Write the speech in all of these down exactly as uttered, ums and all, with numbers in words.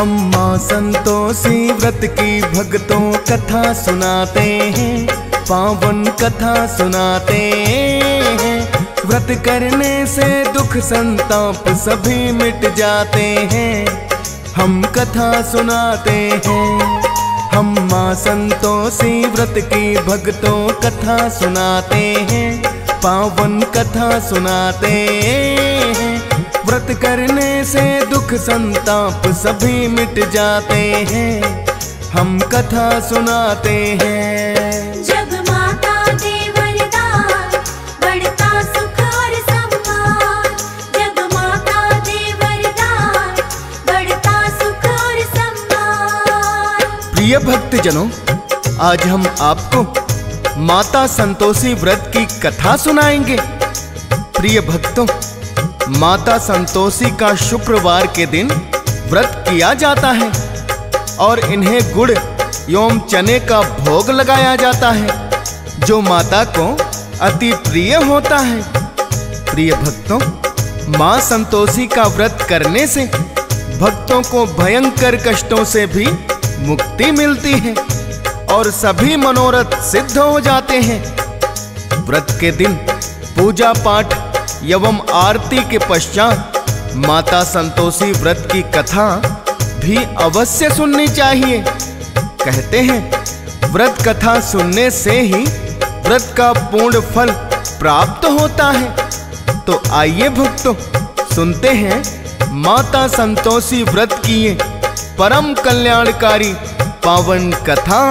हम माँ संतोषी व्रत की भक्तों कथा सुनाते हैं, पावन कथा सुनाते हैं। व्रत करने से दुख संताप सभी मिट जाते हैं, हम कथा सुनाते हैं। हम माँ संतोषी व्रत की भक्तों कथा सुनाते हैं, पावन कथा सुनाते हैं। व्रत करने से दुख संताप सभी मिट जाते हैं, हम कथा सुनाते हैं। जब माता दे वरदान बढ़ता सुख और सम्मान, जब माता दे वरदान बढ़ता सुख और सम्मान। प्रिय भक्तजनों, आज हम आपको माता संतोषी व्रत की कथा सुनाएंगे। प्रिय भक्तों, माता संतोषी का शुक्रवार के दिन व्रत किया जाता है और इन्हें गुड़ एवं चने का भोग लगाया जाता है, जो माता को अति प्रिय होता है। प्रिय भक्तों, माँ संतोषी का व्रत करने से भक्तों को भयंकर कष्टों से भी मुक्ति मिलती है और सभी मनोरथ सिद्ध हो जाते हैं। व्रत के दिन पूजा पाठ एवं आरती के पश्चात माता संतोषी व्रत की कथा भी अवश्य सुननी चाहिए। कहते हैं व्रत कथा सुनने से ही व्रत का पूर्ण फल प्राप्त होता है। तो आइए भक्तों, सुनते हैं माता संतोषी व्रत की ये परम कल्याणकारी पावन कथा।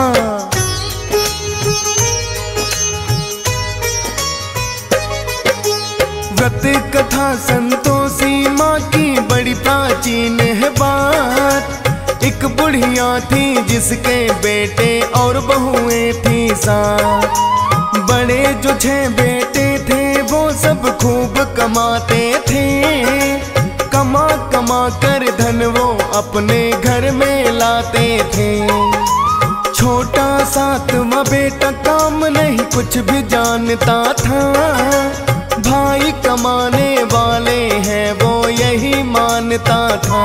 व्रत कथा संतोषी माँ की बड़ी प्राचीन है बात। एक बुढ़िया थी जिसके बेटे और बहुएं थी सात। बड़े जो छह बेटे थे वो सब खूब कमाते थे, कमा कमा कर धन वो अपने घर में लाते थे। छोटा सातवां बेटा काम नहीं कुछ भी जानता था, भाई कमाने वाले हैं वो यही मानता था।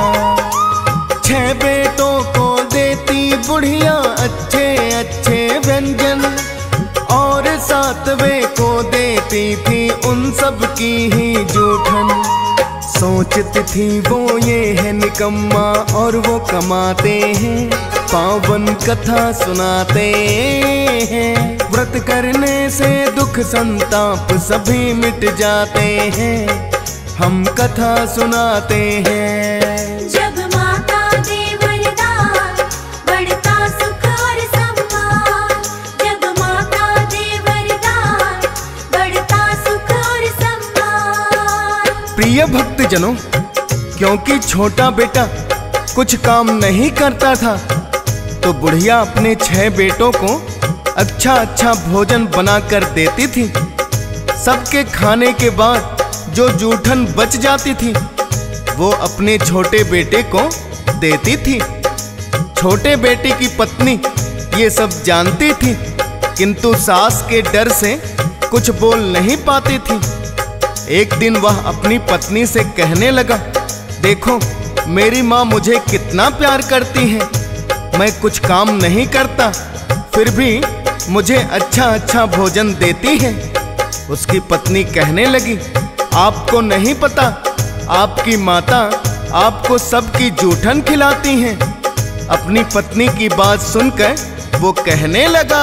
छह बेटों को देती बुढ़िया अच्छे अच्छे व्यंजन और सातवें को देती थी उन सब की ही जूठन। सोचती थी वो ये है निकम्मा और वो कमाते हैं, पावन कथा सुनाते हैं। व्रत करने से दुख संताप सभी मिट जाते हैं, हम कथा सुनाते हैं। जब माता दे वरदान बढ़ता सुख और सम्मान, जब माता दे वरदान बढ़ता सुख और सम्मान। प्रिय भक्तजनों, क्योंकि छोटा बेटा कुछ काम नहीं करता था, तो बुढ़िया अपने छह बेटों को अच्छा अच्छा भोजन बनाकर देती थी। सबके खाने के बाद जो जूठन बच जाती थी वो अपने छोटे बेटे को देती थी। छोटे बेटे की पत्नी ये सब जानती थी, किंतु सास के डर से कुछ बोल नहीं पाती थी। एक दिन वह अपनी पत्नी से कहने लगा, देखो मेरी माँ मुझे कितना प्यार करती है, मैं कुछ काम नहीं करता फिर भी मुझे अच्छा अच्छा भोजन देती है। उसकी पत्नी कहने लगी, आपको नहीं पता, आपकी माता आपको सबकी जूठन खिलाती हैं। अपनी पत्नी की बात सुनकर वो कहने लगा,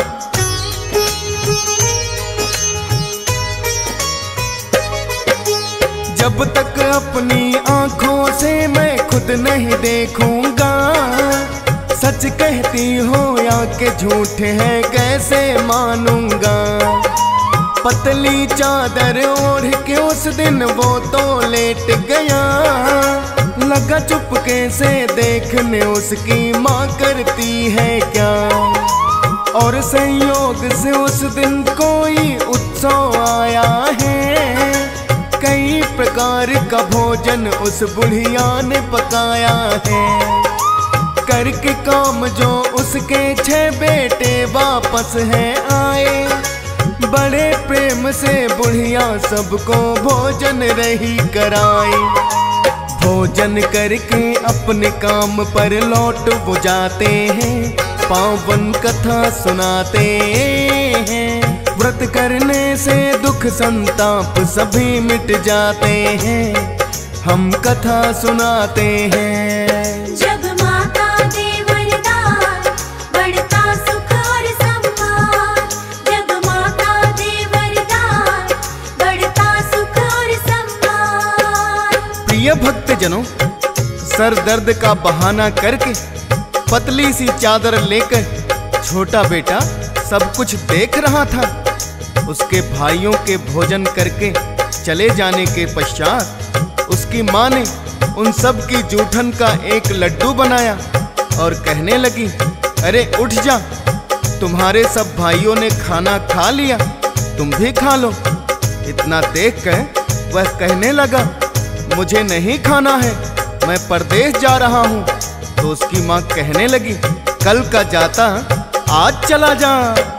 जब तक अपनी आंखों से मैं खुद नहीं देखूंगा, सच कहती हो या कि झूठ है कैसे मानूंगा। पतली चादर ओढ़ के उस दिन वो तो लेट गया, लगा चुपके से देखने उसकी माँ करती है क्या। और संयोग से उस दिन कोई उत्सव आया है, कई प्रकार का भोजन उस बुढ़िया ने पकाया है। करके काम जो उसके छह बेटे वापस हैं आए, बड़े प्रेम से बुढ़िया सबको भोजन रही कराई। भोजन करके अपने काम पर लौट वो जाते हैं, पावन कथा सुनाते हैं। व्रत करने से दुख संताप सभी मिट जाते हैं, हम कथा सुनाते हैं। जब माता दे वरदान बढ़ता सुख और सम्मान, जब माता दे वरदान बढ़ता सुख और सम्मान। प्रिय भक्तजनों, सर दर्द का बहाना करके पतली सी चादर लेकर छोटा बेटा सब कुछ देख रहा था। उसके भाइयों के भोजन करके चले जाने के पश्चात उसकी माँ ने उन सब की जूठन का एक लड्डू बनाया और कहने लगी, अरे उठ जा, तुम्हारे सब भाइयों ने खाना खा लिया, तुम भी खा लो। इतना देखकर वह कहने लगा, मुझे नहीं खाना है, मैं परदेश जा रहा हूँ। तो उसकी माँ कहने लगी, कल का जाता आज चला जा।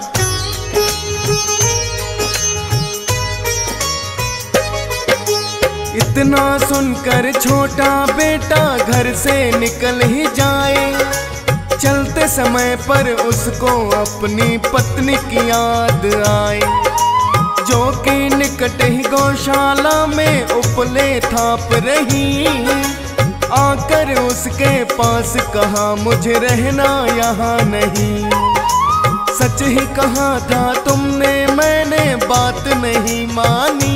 इतना सुनकर छोटा बेटा घर से निकल ही जाए। चलते समय पर उसको अपनी पत्नी की याद आए, जो कि निकट ही गौशाला में उपले थाप रही। आकर उसके पास कहा, मुझे रहना यहाँ नहीं। सच ही कहा था तुमने, मैंने बात नहीं मानी।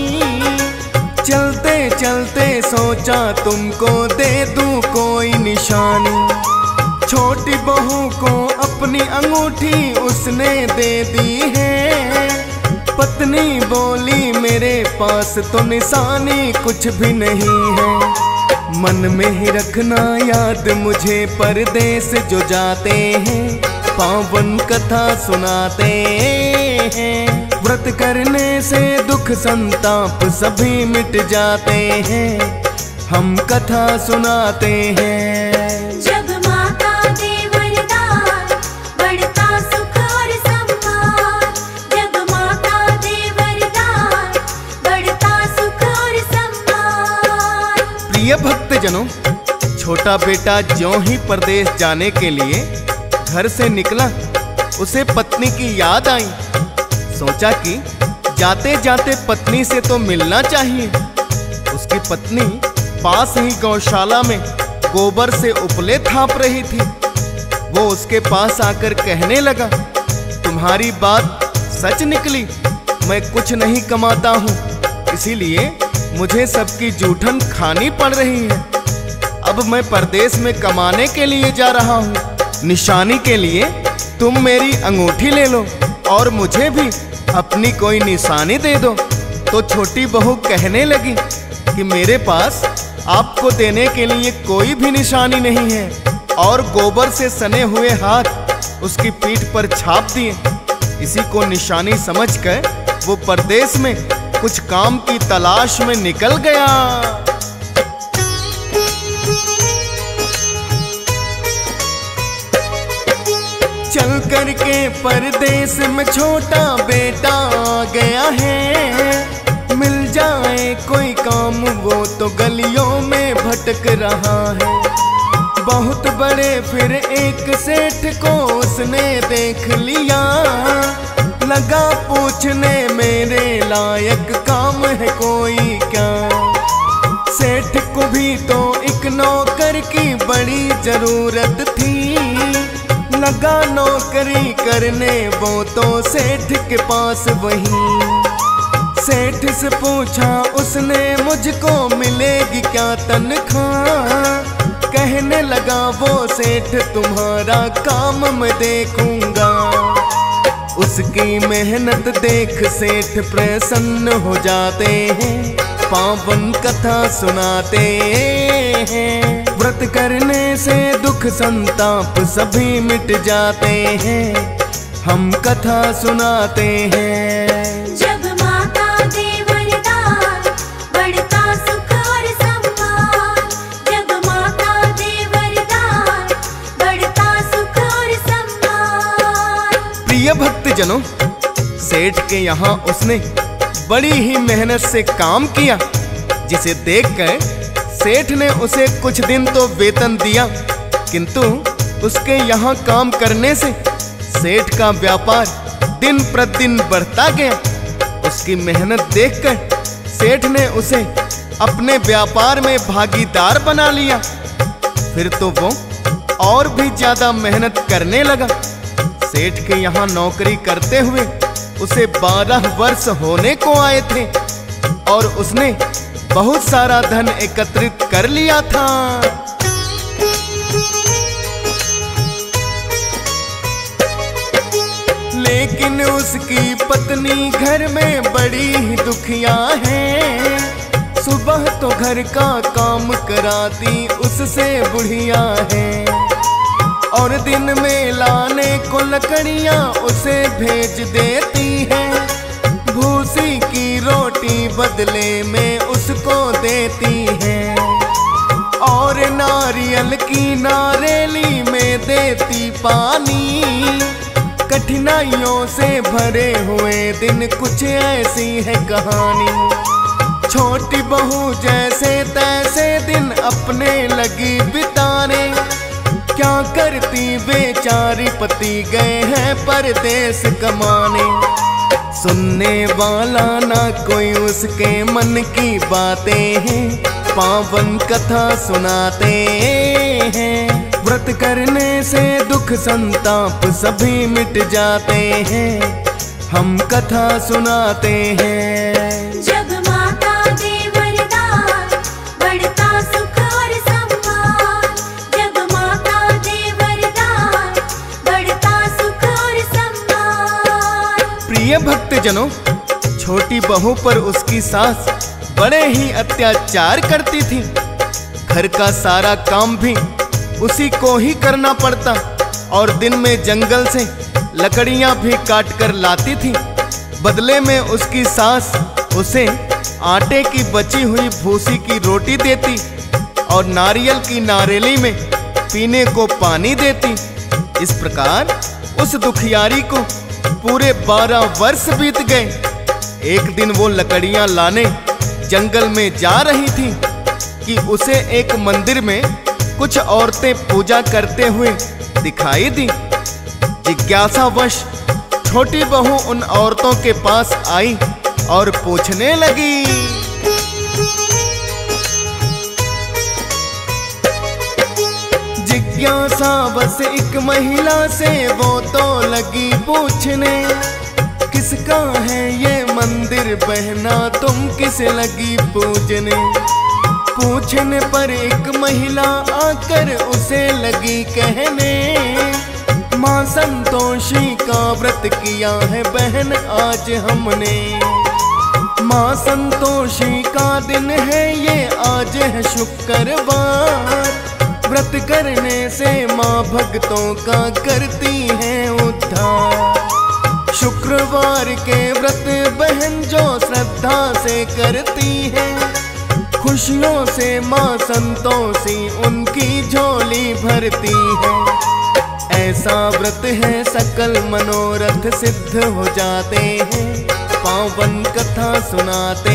चलते चलते सोचा तुमको दे दूं कोई निशानी। छोटी बहू को अपनी अंगूठी उसने दे दी है। पत्नी बोली, मेरे पास तो निशानी कुछ भी नहीं है। मन में ही रखना याद मुझे परदेश जो जाते हैं, पावन कथा सुनाते हैं। व्रत करने से दुख संताप सभी मिट जाते हैं, हम कथा सुनाते हैं। जब माता दे वरदान बढ़ता सुख और सम्मान, जब माता दे वरदान बढ़ता सुख और सम्मान। प्रिय भक्तजनों, छोटा बेटा ज्यों ही परदेश जाने के लिए घर से निकला, उसे पत्नी की याद आई। सोचा कि जाते जाते पत्नी से तो मिलना चाहिए। उसकी पत्नी पास ही गौशाला में गोबर से उपले थाप रही थी। वो उसके पास आकर कहने लगा, तुम्हारी बात सच निकली, मैं कुछ नहीं कमाता हूँ, इसीलिए मुझे सबकी जूठन खानी पड़ रही है। अब मैं परदेश में कमाने के लिए जा रहा हूँ, निशानी के लिए तुम मेरी अंगूठी ले लो और मुझे भी अपनी कोई निशानी दे दो। तो छोटी बहू कहने लगी कि मेरे पास आपको देने के लिए कोई भी निशानी नहीं है, और गोबर से सने हुए हाथ उसकी पीठ पर छाप दिए। इसी को निशानी समझकर वो परदेश में कुछ काम की तलाश में निकल गया। चल करके परदेश में छोटा बेटा आ गया है। मिल जाए कोई काम वो तो गलियों में भटक रहा है। बहुत बड़े फिर एक सेठ को उसने देख लिया, लगा पूछने मेरे लायक काम है कोई क्या। सेठ को भी तो एक नौकर की बड़ी जरूरत थी, लगा नौकरी करने वो तो सेठ के पास वही। सेठ से पूछा उसने, मुझको मिलेगी क्या तनख्वाह। कहने लगा वो सेठ, तुम्हारा काम मैं देखूंगा। उसकी मेहनत देख सेठ प्रसन्न हो जाते हैं, पावन कथा सुनाते हैं। व्रत करने से दुख संताप सभी मिट जाते हैं, हम कथा सुनाते हैं। जब माता दे वरदान बढ़ता सुख और सम्मान, जब माता दे वरदान बढ़ता सुख और सम्मान। प्रिय भक्तजनों, सेठ के यहाँ उसने बड़ी ही मेहनत से काम किया, जिसे देखकर सेठ ने उसे कुछ दिन तो वेतन दिया, किंतु उसके यहाँ काम करने से सेठ का व्यापार दिन प्रतिदिन बढ़ता गया। उसकी मेहनत देखकर सेठ ने उसे अपने व्यापार में भागीदार बना लिया। फिर तो वो और भी ज्यादा मेहनत करने लगा। सेठ के यहाँ नौकरी करते हुए उसे बारह वर्ष होने को आए थे और उसने बहुत सारा धन एकत्रित कर लिया था। लेकिन उसकी पत्नी घर में बड़ी ही दुखिया है। सुबह तो घर का काम कराती उससे बुढ़िया है और दिन में लाने को लकड़ियां उसे भेज देती है। भूसी की रोटी बदले में उसको देती है और नारियल की नारेली में देती पानी। कठिनाइयों से भरे हुए दिन कुछ ऐसी है कहानी। छोटी बहू जैसे तैसे दिन अपने लगी बिताने। क्या करती बेचारी पति गए हैं परदेश कमाने। सुनने वाला ना कोई उसके मन की बातें हैं, पावन कथा सुनाते हैं। व्रत करने से दुख संताप सभी मिट जाते हैं, हम कथा सुनाते हैं। जब माता दे वरदान बढ़ता सुख और सम्मान। जब माता दे वरदान बढ़ता सुख और सम्मान। प्रिय भक्तजनों, छोटी बहू पर उसकी सास बड़े ही अत्याचार करती थी। घर का सारा काम भी उसी को ही करना पड़ता और दिन में जंगल से लकड़ियां भी काट कर लाती थी। बदले में उसकी सास उसे आटे की बची हुई भूसी की रोटी देती और नारियल की नारेली में पीने को पानी देती। इस प्रकार उस दुखियारी को पूरे बारह वर्ष बीत गए। एक दिन वो लकड़ियां लाने जंगल में जा रही थी कि उसे एक मंदिर में कुछ औरतें पूजा करते हुए दिखाई दी। जिज्ञासावश छोटी बहू उन औरतों के पास आई और पूछने लगी, जिज्ञासावश एक महिला से वो तो लगी पूछने, किसका है ये मंदिर बहना तुम किसे लगी पूजने। पूछने पर एक महिला आकर उसे लगी कहने, माँ संतोषी का व्रत किया है बहन आज हमने। माँ संतोषी का दिन है ये आज है शुक्रवार। व्रत करने से माँ भक्तों का करती है उद्धार। शुक्रवार के व्रत बहन जो श्रद्धा से करती है, खुशियों से माँ संतोषी उनकी झोली भरती है। ऐसा व्रत है सकल मनोरथ सिद्ध हो जाते हैं, पावन कथा सुनाते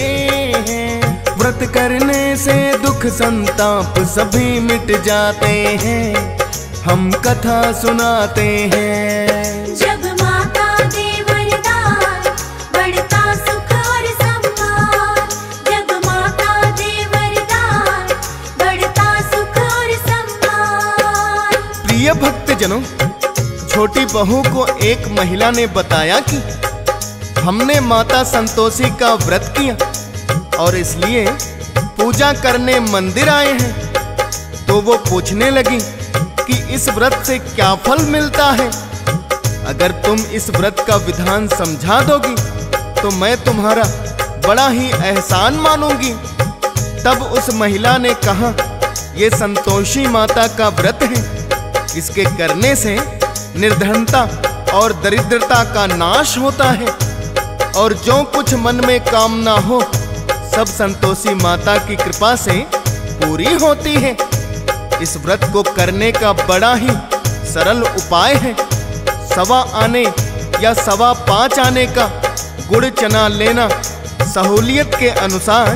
हैं। व्रत करने से दुख संताप सभी मिट जाते हैं, हम कथा सुनाते हैं। जब माता दे वरदान बढ़ता सुख और सम्मान। जब माता दे वरदान बढ़ता सुख और सम्मान। प्रिय भक्तजनों, छोटी बहू को एक महिला ने बताया कि हमने माता संतोषी का व्रत किया और इसलिए पूजा करने मंदिर आए हैं। तो वो पूछने लगी कि इस व्रत से क्या फल मिलता है। अगर तुम इस व्रत का विधान समझा दोगी तो मैं तुम्हारा बड़ा ही एहसान मानूंगी। तब उस महिला ने कहा, ये संतोषी माता का व्रत है। इसके करने से निर्धनता और दरिद्रता का नाश होता है और जो कुछ मन में कामना हो सब संतोषी माता की कृपा से पूरी होती है। इस व्रत को करने का बड़ा ही सरल उपाय है। सवा आने या सवा पाँच आने का गुड़ चना लेना, सहूलियत के अनुसार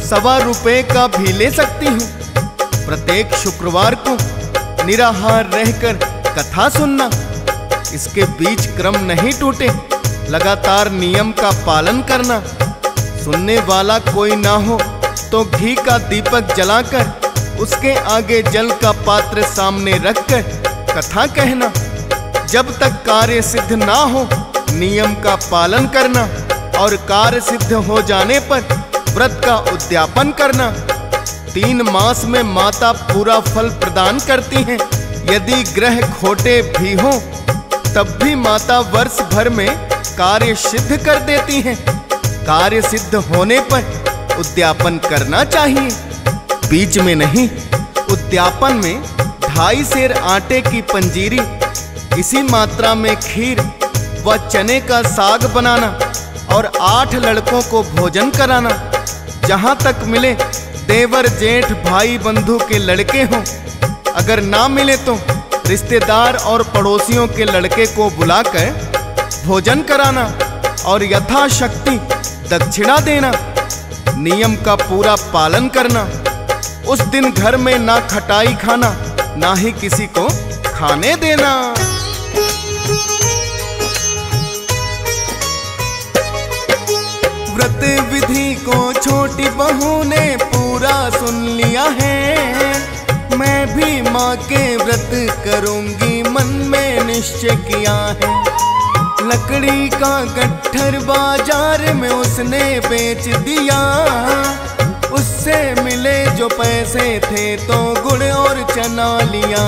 सवा रुपए का भी ले सकती हूँ। प्रत्येक शुक्रवार को निराहार रहकर कथा सुनना, इसके बीच क्रम नहीं टूटे, लगातार नियम का पालन करना। सुनने वाला कोई ना हो तो घी का दीपक जलाकर उसके आगे जल का पात्र सामने रखकर कथा कहना। जब तक कार्य सिद्ध ना हो नियम का पालन करना और कार्य सिद्ध हो जाने पर व्रत का उद्यापन करना। तीन मास में माता पूरा फल प्रदान करती हैं। यदि ग्रह खोटे भी हों तब भी माता वर्ष भर में कार्य सिद्ध कर देती हैं। कार्य सिद्ध होने पर उद्यापन करना चाहिए, बीच में नहीं। उद्यापन में ढाई सेर आटे की पंजीरी, इसी मात्रा में खीर व चने का साग बनाना और आठ लड़कों को भोजन कराना। जहाँ तक मिले देवर जेठ भाई बंधु के लड़के हों, अगर ना मिले तो रिश्तेदार और पड़ोसियों के लड़के को बुलाकर भोजन कराना और यथाशक्ति दक्षिणा देना। नियम का पूरा पालन करना। उस दिन घर में ना खटाई खाना, ना ही किसी को खाने देना। व्रत विधि को छोटी बहू ने पूरा सुन लिया है। मैं भी माँ के व्रत करूंगी मन में निश्चय किया है। लकड़ी का गट्ठर बाजार में उसने बेच दिया, उससे मिले जो पैसे थे तो गुड़ और चना लिया।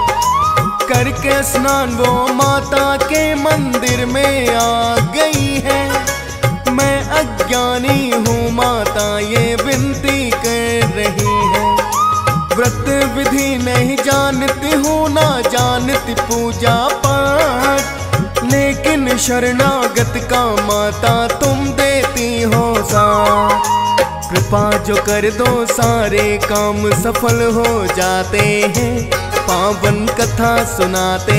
करके स्नान वो माता के मंदिर में आ गई है। मैं अज्ञानी हूँ माता ये विनती कर रही है। व्रत विधि नहीं जानती हूँ ना जानती पूजा पाठ, लेकिन शरणागत का माता तुम देती हो साथ। कृपा जो कर दो सारे काम सफल हो जाते हैं, पावन कथा सुनाते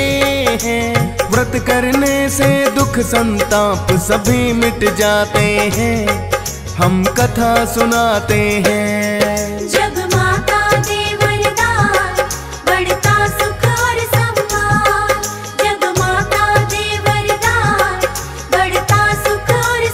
हैं। व्रत करने से दुख संताप सभी मिट जाते हैं, हम कथा सुनाते हैं। जब माता दे वरदान बढ़ता सुख और सम्मान। जब माता दे वरदान बढ़ता सुख और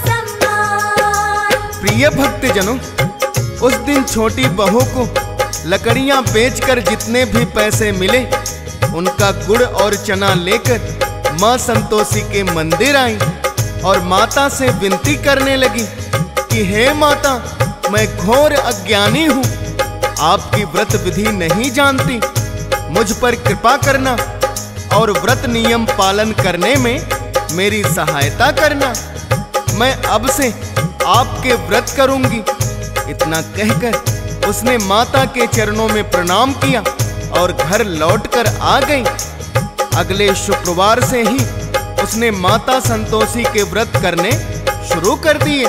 सम्मान। प्रिय भक्तजनों, उस दिन छोटी बहू को लकड़ियां बेचकर जितने भी पैसे मिले उनका गुड़ और चना लेकर माँ संतोषी के मंदिर आई और माता से विनती करने लगी कि हे माता, मैं घोर अज्ञानी हूँ, आपकी व्रत विधि नहीं जानती, मुझ पर कृपा करना और व्रत नियम पालन करने में मेरी सहायता करना। मैं अब से आपके व्रत करूंगी। इतना कहकर उसने माता के चरणों में प्रणाम किया और घर लौटकर आ गई। अगले शुक्रवार से ही उसने माता संतोषी के व्रत करने शुरू कर दिए।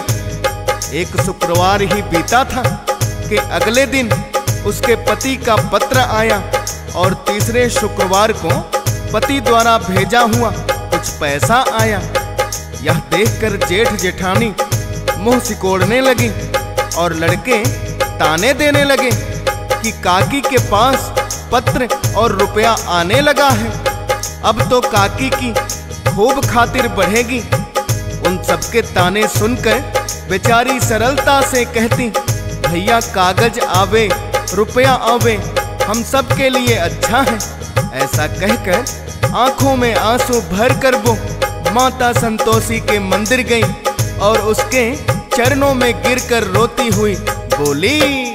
एक शुक्रवार ही बीता था कि अगले दिन उसके पति का पत्र आया और तीसरे शुक्रवार को पति द्वारा भेजा हुआ कुछ पैसा आया। यह देखकर जेठ जेठानी मुंह सिकोड़ने लगी और लड़के ताने देने लगे कि काकी के पास पत्र और रुपया आने लगा है, अब तो काकी की खूब खातिर बढ़ेगी। उन सबके ताने सुनकर बेचारी सरलता से कहती, भैया कागज आवे रुपया आवे, हम सब के लिए अच्छा है। ऐसा कहकर आंखों में आंसू भर कर वो माता संतोषी के मंदिर गई और उसके चरणों में गिरकर रोती हुई बोली,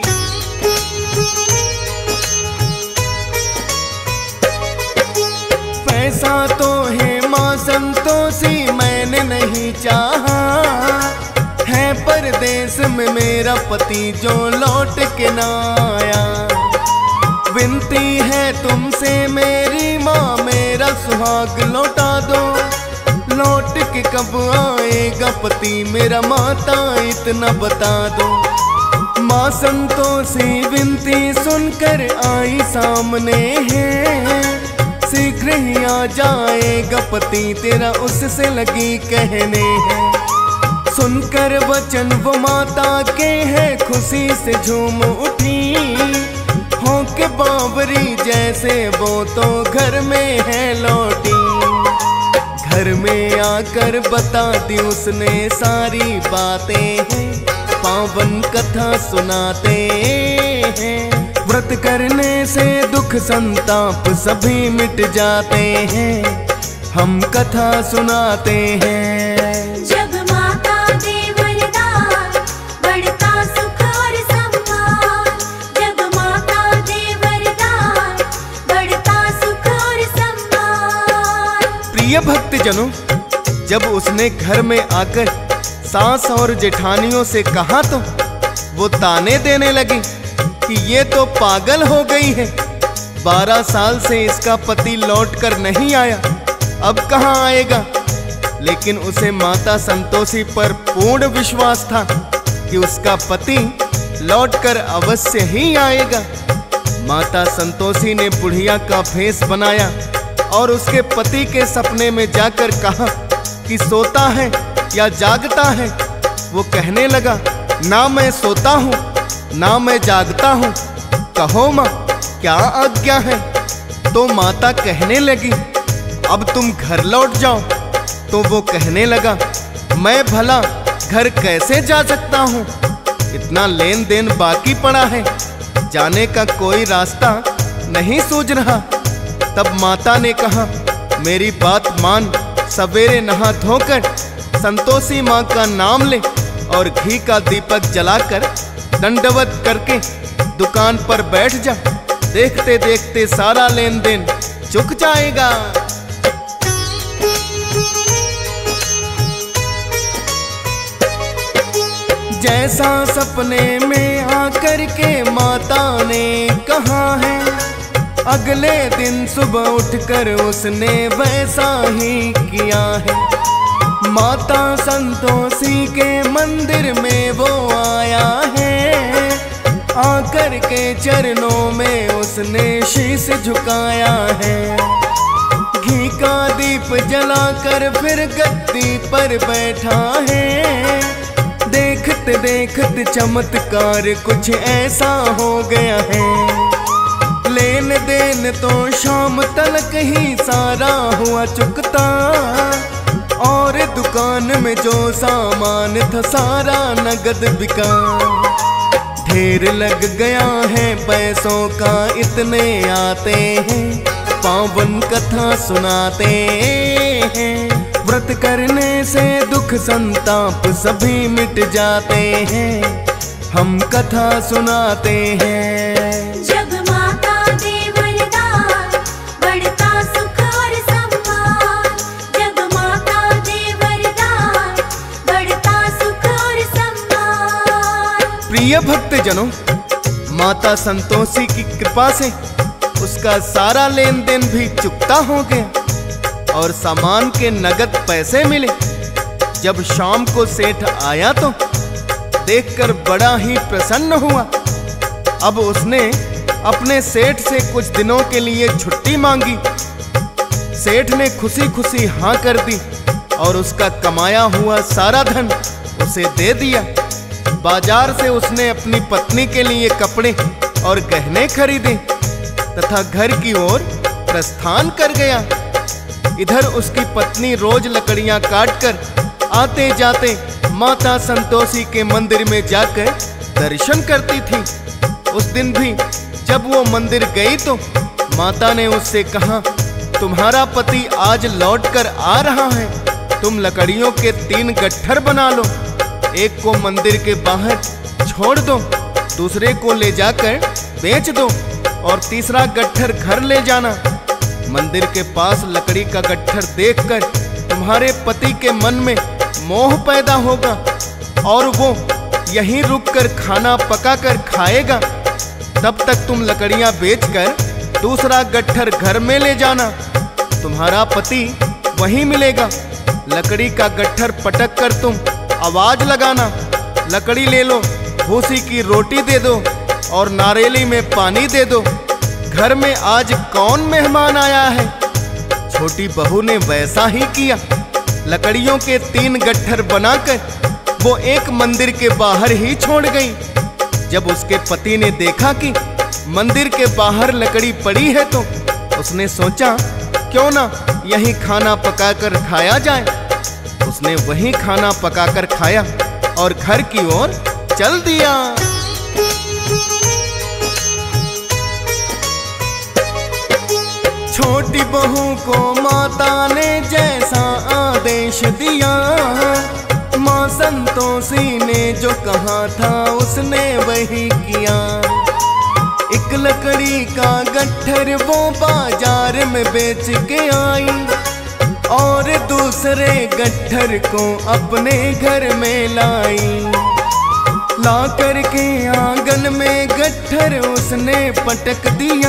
पैसा तो है माँ संतोषी मैंने नहीं चाहा, है परदेश में मेरा पति जो लौट के ना आया। विनती है तुमसे मेरी माँ मेरा सुहाग लौटा दो, लौट के कब आएगा पति मेरा माता इतना बता दो। माँ संतोषी विनती सुनकर आई सामने है, शीघ्र ही आ जाएगा पति तेरा उससे लगी कहने हैं। सुनकर वचन वो माता के है खुशी से झूम उठी। हो के बावरी जैसे वो तो घर में है लौटी। घर में आकर बता दी उसने सारी बातें हैं, पावन कथा सुनाते हैं। व्रत करने से दुख संताप सभी मिट जाते हैं, हम कथा सुनाते हैं। जब माता दे वरदान बढ़ता सुख और सम्मान। जब माता दे वरदान बढ़ता सुख और सम्मान। प्रिय भक्तजनों, जब उसने घर में आकर सास और जेठानियों से कहा तो वो ताने देने लगी कि ये तो पागल हो गई है। बारह साल से इसका पति लौट कर नहीं आया, अब कहाँ आएगा। लेकिन उसे माता संतोषी पर पूर्ण विश्वास था कि उसका पति लौटकर अवश्य ही आएगा। माता संतोषी ने बुढ़िया का भेष बनाया और उसके पति के सपने में जाकर कहा कि सोता है या जागता है। वो कहने लगा, ना मैं सोता हूँ ना मैं जागता हूँ, कहो माँ क्या आज्ञा है। तो माता कहने लगी, अब तुम घर लौट जाओ। तो वो कहने लगा, मैं भला घर कैसे जा सकता हूँ, इतना लेन देन बाकी पड़ा है, जाने का कोई रास्ता नहीं सूझ रहा। तब माता ने कहा, मेरी बात मान, सवेरे नहा धोकर संतोषी माँ का नाम ले और घी का दीपक जलाकर दंडवत करके दुकान पर बैठ जा। देखते देखते सारा लेन देन चुक जाएगा। जैसा सपने में आकर के माता ने कहा है, अगले दिन सुबह उठकर उसने वैसा ही किया है। माता संतोषी के मंदिर में वो आया है, आकर के चरणों में उसने शीश झुकाया है। घी का दीप जलाकर फिर गद्दी पर बैठा है। देखते देखते चमत्कार कुछ ऐसा हो गया है। लेन देन तो शाम तलक ही सारा हुआ चुकता, और दुकान में जो सामान था सारा नगद बिका। ढेर लग गया है पैसों का, इतने आते हैं पावन कथा सुनाते हैं। व्रत करने से दुख संताप सभी मिट जाते हैं, हम कथा सुनाते हैं। जब माता दे वरदान बढ़ता सुख और सम्मान। जब माता दे वरदान बढ़ता सुख और सम्मान। प्रिय भक्तजनों, माता संतोषी की कृपा से उसका सारा लेन देन भी चुकता हो गया और सामान के नगद पैसे मिले। जब शाम को सेठ आया तो देखकर बड़ा ही प्रसन्न हुआ। अब उसने अपने सेठ से कुछ दिनों के लिए छुट्टी मांगी। सेठ ने खुशी खुशी हाँ कर दी और उसका कमाया हुआ सारा धन उसे दे दिया। बाजार से उसने अपनी पत्नी के लिए कपड़े और गहने खरीदे तथा घर की ओर प्रस्थान कर गया। इधर उसकी पत्नी रोज लकड़ियां काटकर आते जाते माता संतोषी के मंदिर में जाकर दर्शन करती थी। उस दिन भी जब वो मंदिर गई तो माता ने उससे कहा, तुम्हारा पति आज लौट कर आ रहा है, तुम लकड़ियों के तीन गट्ठर बना लो। एक को मंदिर के बाहर छोड़ दो, दूसरे को ले जाकर बेच दो और तीसरा गट्ठर घर ले जाना। मंदिर के पास लकड़ी का गट्ठर देखकर तुम्हारे पति के मन में मोह पैदा होगा और वो यहीं रुककर खाना पकाकर खाएगा। तब तक तुम लकड़ियां बेचकर दूसरा गट्ठर घर में ले जाना, तुम्हारा पति वहीं मिलेगा। लकड़ी का गट्ठर पटक कर तुम आवाज लगाना, लकड़ी ले लो, भूसी की रोटी दे दो और नारेली में पानी दे दो। घर में आज कौन मेहमान आया है? छोटी बहू ने वैसा ही किया। लकड़ियों के तीन गट्ठर बनाकर वो एक मंदिर के बाहर ही छोड़ गई। जब उसके पति ने देखा कि मंदिर के बाहर लकड़ी पड़ी है तो उसने सोचा क्यों ना यहीं खाना पकाकर खाया जाए। उसने वहीं खाना पकाकर खाया और घर की ओर चल दिया। छोटी बहू को माता ने जैसा आदेश दिया, माँ संतोषी ने जो कहा था उसने वही किया। एक लकड़ी का गट्ठर वो बाजार में बेच के आई और दूसरे गट्ठर को अपने घर में लाई। ला कर के आंगन में गट्ठर उसने पटक दिया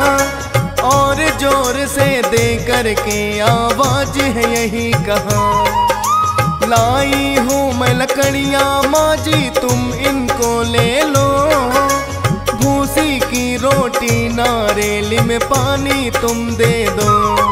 और जोर से दे कर के आवाज है यही कहा, लाई हूँ मैं लकड़ियाँ माँ जी तुम इनको ले लो, भूसी की रोटी नारेली में पानी तुम दे दो।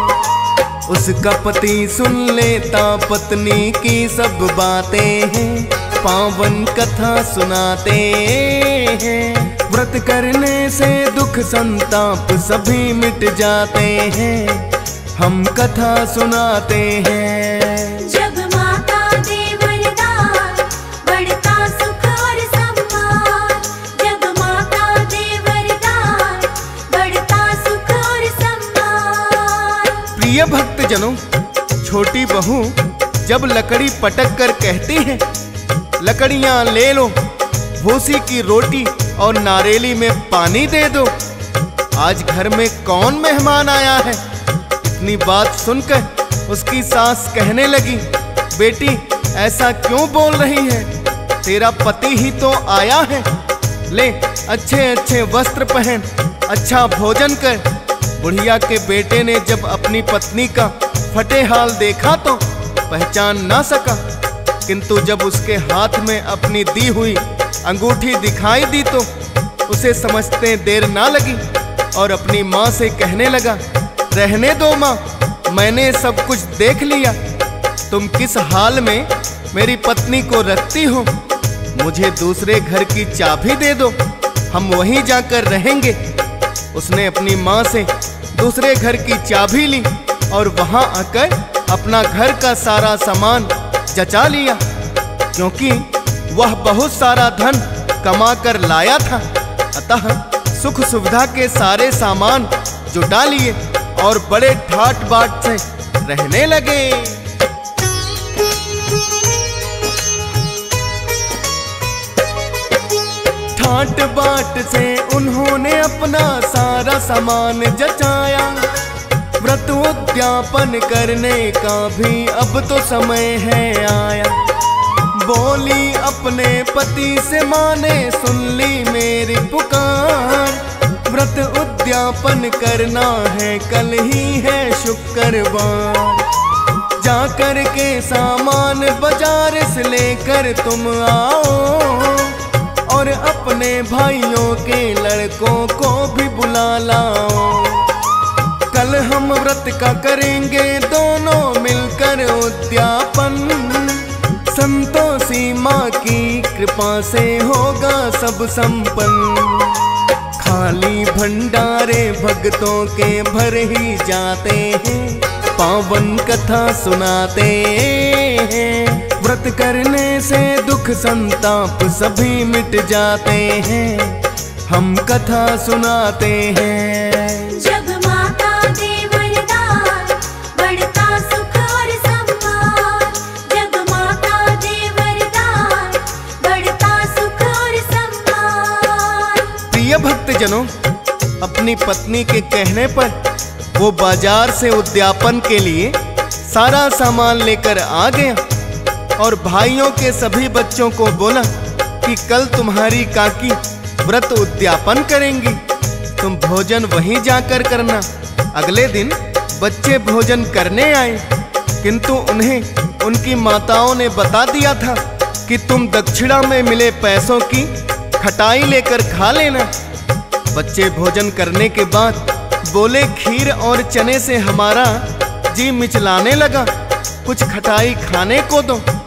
उसका पति सुन लेता पत्नी की सब बातें हैं, पावन कथा सुनाते हैं। व्रत करने से दुख संताप सभी मिट जाते हैं, हम कथा सुनाते हैं। जब माता दे वरदान बढ़ता सुख और सम्मान, जब माता दे वरदान बढ़ता सुख और सम्मान। प्रिय भक्तजनों, छोटी बहू जब लकड़ी पटक कर कहती है लकड़ियां ले लो, भूसी की रोटी और नारेली में पानी दे दो, आज घर में कौन मेहमान आया है। इतनी बात सुनकर उसकी सास कहने लगी, बेटी ऐसा क्यों बोल रही है, तेरा पति ही तो आया है, ले अच्छे अच्छे वस्त्र पहन, अच्छा भोजन कर। बुढ़िया के बेटे ने जब अपनी पत्नी का फटे हाल देखा तो पहचान ना सका, किंतु जब उसके हाथ में अपनी दी हुई अंगूठी दिखाई दी तो उसे समझते देर ना लगी और अपनी माँ से कहने लगा, रहने दो माँ, मैंने सब कुछ देख लिया, तुम किस हाल में मेरी पत्नी को रखती हो, मुझे दूसरे घर की चाबी दे दो, हम वहीं जाकर रहेंगे। उसने अपनी माँ से दूसरे घर की चाबी ली और वहां आकर अपना घर का सारा सामान जचा लिया, क्योंकि वह बहुत सारा धन कमा कर लाया था। अतः सुख सुविधा के सारे सामान जुटा लिए और बड़े ठाट बाट से रहने लगे। ठाट बाट से उन्होंने अपना सारा सामान जचाया, व्रत उद्यापन करने का भी अब तो समय है आया। बोली अपने पति से माने सुन ली मेरी पुकार, व्रत उद्यापन करना है कल ही है शुक्रवार, जा कर के सामान बाजार से लेकर तुम आओ और अपने भाइयों के लड़कों को भी बुला लाओ, कल हम व्रत का करेंगे दोनों मिलकर उद्यापन, संतोषी माँ की कृपा से होगा सब संपन्न। खाली भंडारे भक्तों के भर ही जाते हैं, पावन कथा सुनाते हैं, व्रत करने से दुख संताप सभी मिट जाते हैं, हम कथा सुनाते हैं। जब माता दे वरदान बढ़ता सुख और सम्मान, जब माता दे वरदान बढ़ता सुख और सम्मान। प्रिय भक्तजनों, अपनी पत्नी के कहने पर वो बाजार से उद्यापन के लिए सारा सामान लेकर आ गया और भाइयों के सभी बच्चों को बोला कि कल तुम्हारी काकी व्रत उद्यापन करेंगी, तुम भोजन वहीं जाकर करना। अगले दिन बच्चे भोजन करने आए, किंतु उन्हें उनकी माताओं ने बता दिया था कि तुम दक्षिणा में मिले पैसों की खटाई लेकर खा लेना। बच्चे भोजन करने के बाद बोले, खीर और चने से हमारा जी मिचलाने लगा, कुछ खटाई खाने को दो।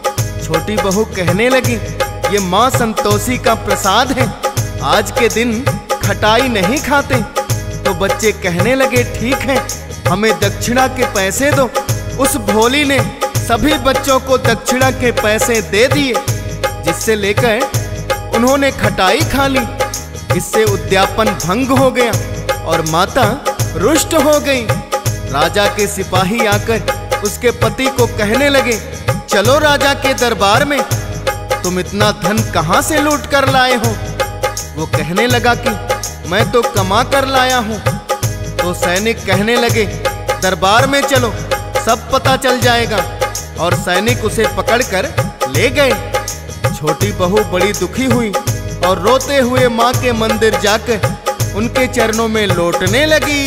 छोटी बहू कहने लगी, ये माँ संतोषी का प्रसाद है, आज के दिन खटाई नहीं खाते। तो बच्चे कहने लगे, ठीक है, हमें दक्षिणा के पैसे दो। उस भोली ने सभी बच्चों को दक्षिणा के पैसे दे दिए, जिससे लेकर उन्होंने खटाई खा ली। इससे उद्यापन भंग हो गया और माता रुष्ट हो गई। राजा के सिपाही आकर उसके पति को कहने लगे, चलो राजा के दरबार में, तुम इतना धन कहाँ से लूट कर लाए हो? वो कहने लगा कि मैं तो कमा कर लाया हूँ। तो सैनिक कहने लगे, दरबार में चलो, सब पता चल जाएगा। और सैनिक उसे पकड़कर ले गए। छोटी बहू बड़ी दुखी हुई और रोते हुए माँ के मंदिर जाकर उनके चरणों में लौटने लगी।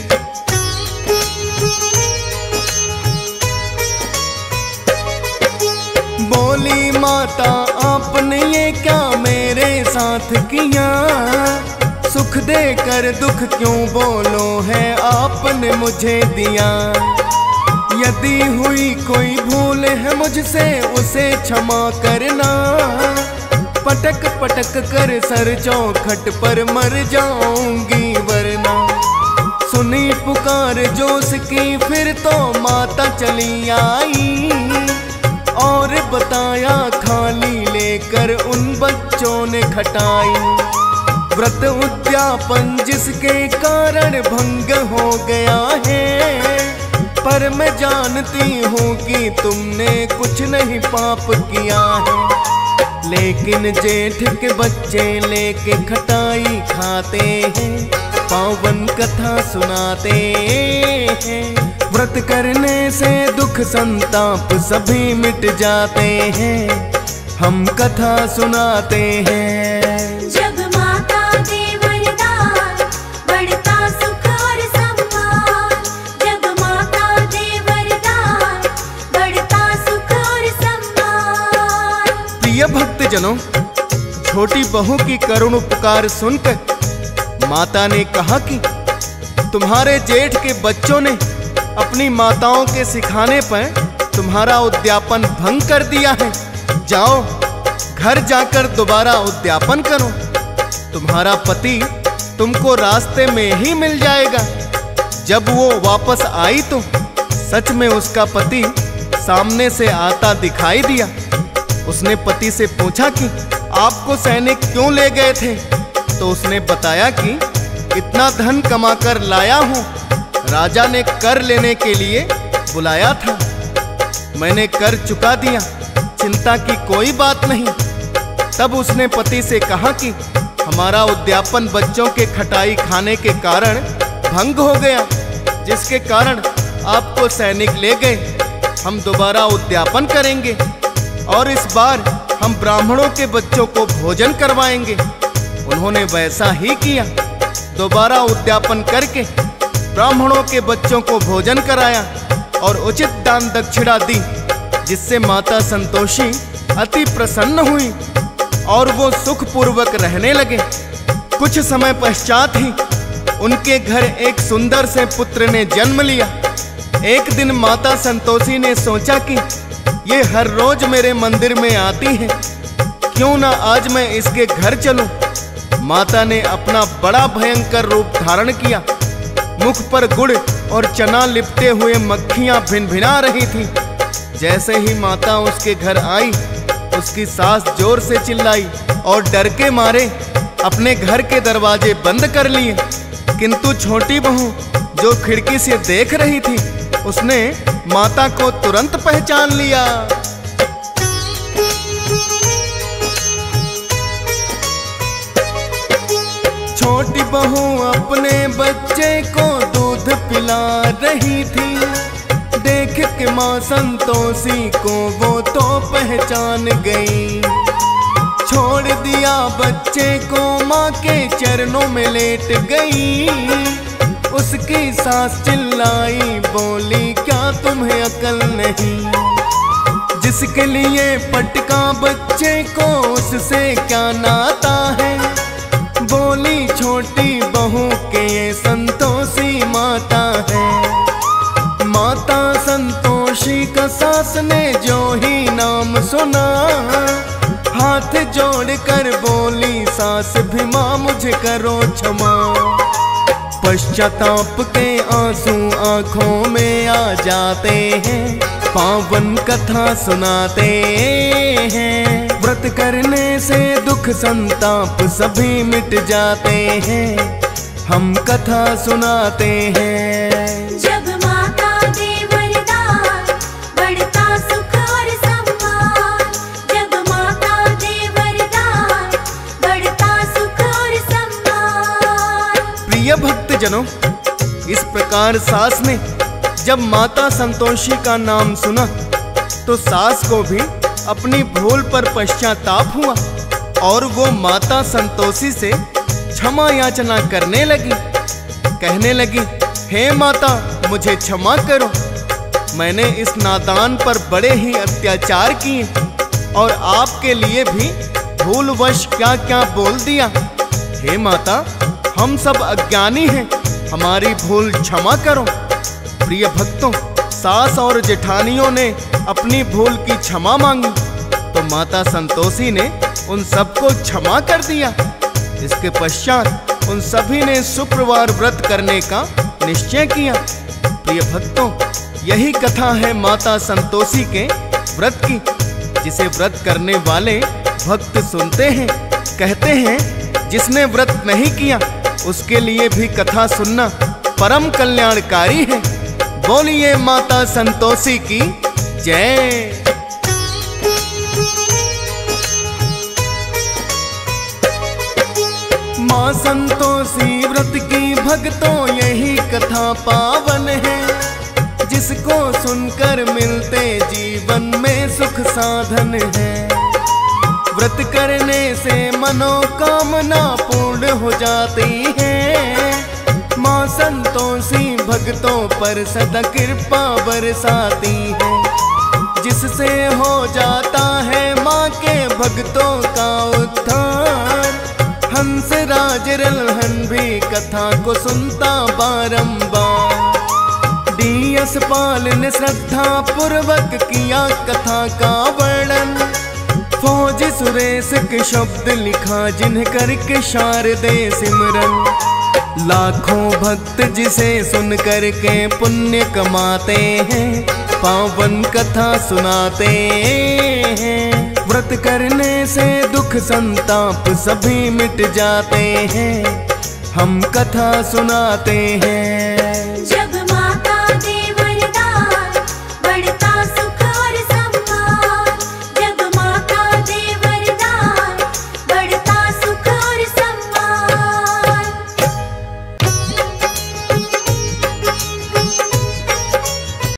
बोली माता, आपने ये क्या मेरे साथ किया? सुख देकर दुख क्यों बोलो है आपने मुझे दिया? यदि हुई कोई भूल है मुझसे उसे क्षमा करना। पटक पटक कर सर चौखट पर मर जाऊंगी वरना। सुनी पुकार जोश की फिर तो माता चली आई, और बताया खाली लेकर उन बच्चों ने खटाई। व्रत उद्यापन जिसके कारण भंग हो गया है, पर मैं जानती हूँ कि तुमने कुछ नहीं पाप किया है। लेकिन जेठ के बच्चे लेके खटाई खाते हैं, पावन कथा सुनाते हैं। व्रत करने से दुख संताप सभी मिट जाते हैं, हम कथा सुनाते हैं। जब माता दे वरदान बढ़ता सुख और सम्मान। जब माता दे वरदान बढ़ता सुख और सम्मान। प्रिय भक्तजनों, छोटी बहू की करुण पुकार सुनकर माता ने कहा कि तुम्हारे जेठ के बच्चों ने अपनी माताओं के सिखाने पर तुम्हारा उद्यापन भंग कर दिया है। जाओ घर जाकर दोबारा उद्यापन करो, तुम्हारा पति तुमको रास्ते में ही मिल जाएगा। जब वो वापस आई तो सच में उसका पति सामने से आता दिखाई दिया। उसने पति से पूछा कि आपको सैनिक क्यों ले गए थे? तो उसने बताया कि इतना धन कमा कर लाया हूँ, राजा ने कर लेने के लिए बुलाया था, मैंने कर चुका दिया, चिंता की कोई बात नहीं। तब उसने पति से कहा कि हमारा उद्यापन बच्चों के खटाई खाने के कारण भंग हो गया, जिसके कारण आपको सैनिक ले गए। हम दोबारा उद्यापन करेंगे और इस बार हम ब्राह्मणों के बच्चों को भोजन करवाएंगे। उन्होंने वैसा ही किया, दोबारा उद्यापन करके ब्राह्मणों के बच्चों को भोजन कराया और उचित दान दक्षिणा दी, जिससे माता संतोषी अति प्रसन्न हुई और वो सुखपूर्वक रहने लगे। कुछ समय पश्चात ही उनके घर एक सुंदर से पुत्र ने जन्म लिया। एक दिन माता संतोषी ने सोचा कि ये हर रोज मेरे मंदिर में आती है, क्यों ना आज मैं इसके घर चलूं। माता ने अपना बड़ा भयंकर रूप धारण किया। मुख पर गुड़ और चना लिपटे हुए मक्खियां भिनभिना रही थी। जैसे ही माता उसके घर आई, उसकी सास जोर से चिल्लाई और डर के मारे अपने घर के दरवाजे बंद कर लिए। किंतु छोटी बहू जो खिड़की से देख रही थी, उसने माता को तुरंत पहचान लिया। छोटी बहू अपने बच्चे को दूध पिला रही थी। देख के माँ संतोषी को वो तो पहचान गई। छोड़ दिया बच्चे को माँ के चरणों में लेट गई। उसकी सास चिल्लाई, बोली क्या तुम्हें अकल नहीं? जिसके लिए पटका बच्चे को उससे क्या नाता है? बोली छोटी बहू के ये संतोषी माता है। माता संतोषी का सास ने जो ही नाम सुना, हाथ जोड़कर बोली सास भी माँ मुझे करो क्षमा। पश्चाताप के आंसू आंखों में आ जाते हैं, पावन कथा सुनाते हैं। व्रत करने से दुख संताप सभी मिट जाते हैं, हम कथा सुनाते हैं। जब माता दे वरदान बढ़ता सुख और सम्मान। जब माता दे वरदान बढ़ता सुख और सम्मान। प्रिय भक्तजनों, इस प्रकार सास ने जब माता संतोषी का नाम सुना तो सास को भी अपनी भूल पर पश्चाताप हुआ और वो माता संतोषी से क्षमा याचना करने लगी। कहने लगी, हे माता मुझे क्षमा करो, मैंने इस नादान पर बड़े ही अत्याचार किए और आपके लिए भी भूलवश क्या क्या बोल दिया। हे माता, हम सब अज्ञानी हैं, हमारी भूल क्षमा करो। प्रिय भक्तों, सास और जेठानियों ने अपनी भूल की क्षमा मांगी तो माता संतोषी ने उन सबको क्षमा कर दिया। इसके पश्चात उन सभी ने शुक्रवार व्रत करने का निश्चय किया। प्रिय भक्तों, यही कथा है माता संतोषी के व्रत की, जिसे व्रत करने वाले भक्त सुनते हैं। कहते हैं जिसने व्रत नहीं किया उसके लिए भी कथा सुनना परम कल्याणकारी है। बोलिए माता संतोषी की जय। माँ संतोषी व्रत की भक्तों यही कथा पावन है, जिसको सुनकर मिलते जीवन में सुख साधन है। व्रत करने से मनोकामना पूर्ण हो जाती है। माँ संतोषी भक्तों पर सदा कृपा बरसाती है, जिससे हो जाता है माँ के भक्तों का उद्धार। हंस राज रलहन भी कथा को सुनता बारंबार। डी एस पाल ने श्रद्धा पूर्वक किया कथा का वर्णन। फौज सुरेश के शब्द लिखा जिन्हें करके शारदे सिमरन। लाखों भक्त जिसे सुन करके पुण्य कमाते हैं, पावन कथा सुनाते हैं। व्रत करने से दुख संताप सभी मिट जाते हैं, हम कथा सुनाते हैं।